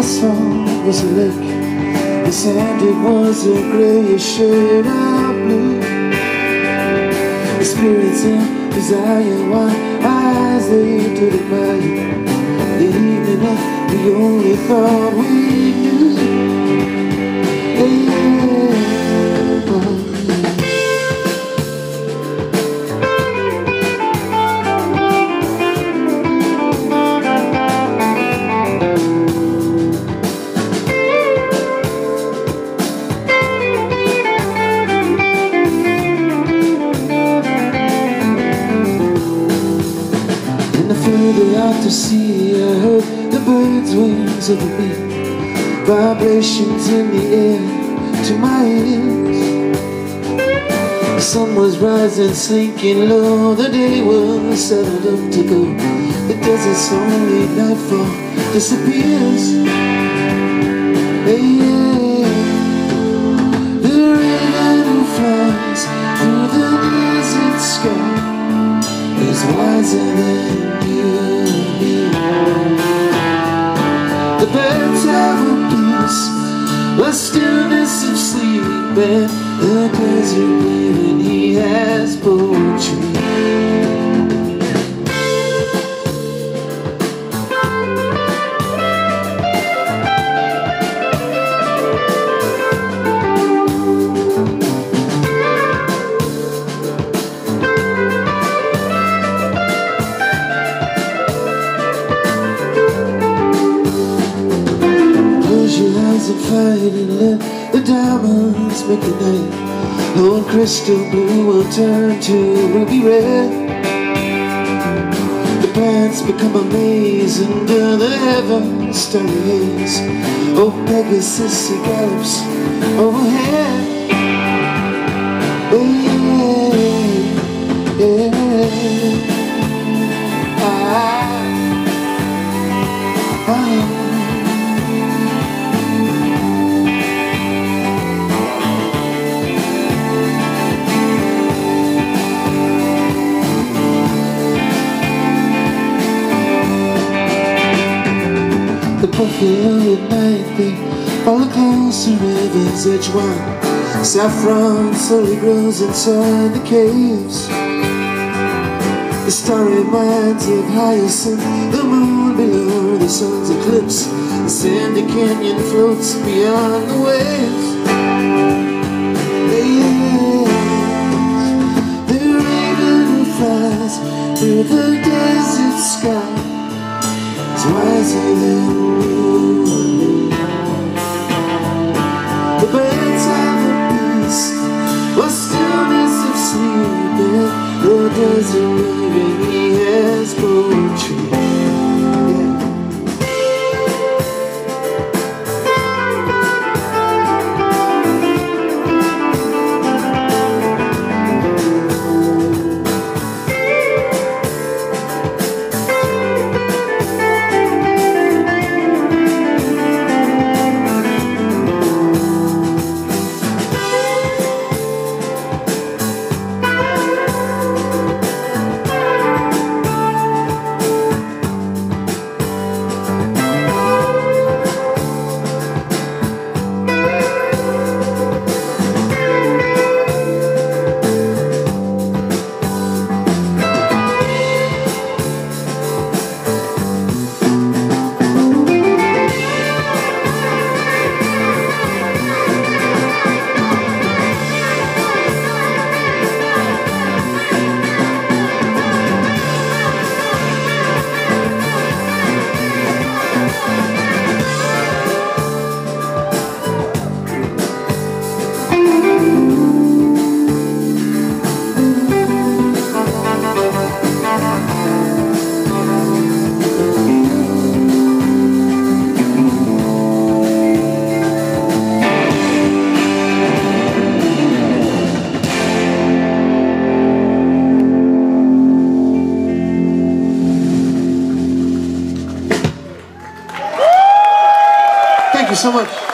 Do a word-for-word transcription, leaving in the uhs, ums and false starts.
asphalt was a lake, the sand it was a grayish shade of blue. The spirits in desire, wide eyes they did admire. The evening that we only thought we knew. Yeah. Further out to sea, I heard the birds' wings over me, vibrations in the air to my ears. The sun was rising, sinking low, the day was settled up to go. The desert's only nightfall disappears. Hey, yeah. The raven who flies through the desert sky is wiser than the birds have a peace, a stillness of sleep, and the desert raven, he has poetry. And fight and let the diamonds make the night. Oh, crystal blue will turn to ruby red. The plants become a maze under the heavens' starry haze. Oh, Pegasus, he gallops overhead. Yeah, yeah. Ah, ah. The buffalo at night, they follow close to river's edge wide. Saffron slowly grows inside the caves. The starry minds of hyacinth, the moon below the sun's eclipse. The sandy canyon floats beyond the waves. Yeah. The raven who flies through the desert sky is wiser than you. The birds have a peace, a stillness of sleep. The desert raven, he has poetry. Thank you so much.